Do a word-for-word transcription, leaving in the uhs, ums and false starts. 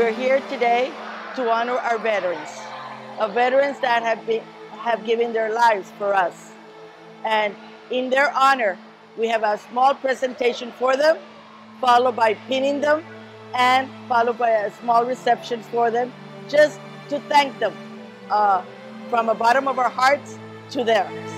we're here today to honor our veterans, our veterans that have been have given their lives for us. And in their honor, we have a small presentation for them, followed by pinning them, and followed by a small reception for them, just to thank them uh, from the bottom of our hearts to theirs.